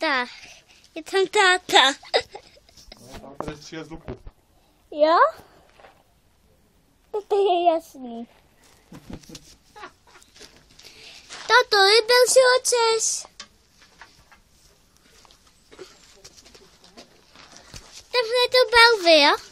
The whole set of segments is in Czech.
Tak, je tam táta. No, tam tady střílet z luku. Jo? To je jasný. Tato, líbil si oces. Tamhle to balvy, jo?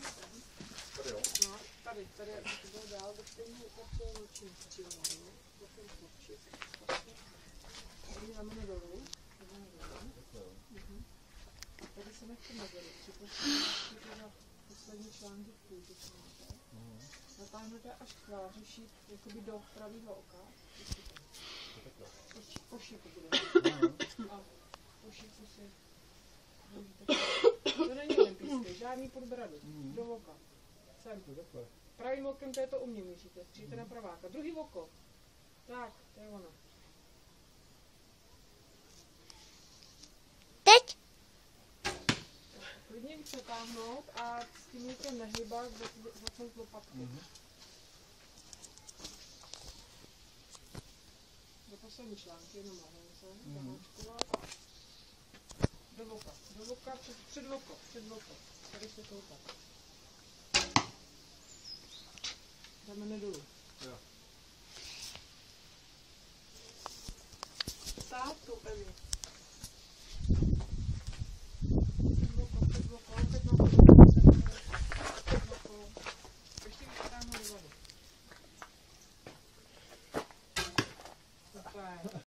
Tady se nechceme poslední články v půjdu. Natáhnete až k vářiši, jakoby do pravého oka. Po šíku bude. A po šíku si... To není olympijské, žádný podbradu. Do oka. Sem. Pravým okem to je to u mě měříte. Stříte na praváka. Druhý oko. Tak, to je ono. Teď? Klidně přetáhnout a s tím můžete nehýbat, zatnout lopatky. Do poslední články, jenom lehonce, zaháčkovat. Do voka, před voko. Tady se koukat. Jdeme dolů.